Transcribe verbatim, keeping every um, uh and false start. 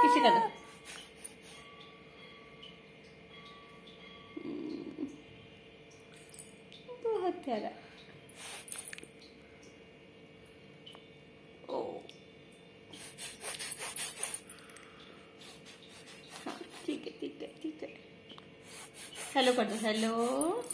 पीछे कर दो। बहुत प्यारा। ओ हाँ ठीक है ठीक है ठीक है। हेलो कर दो, हेलो।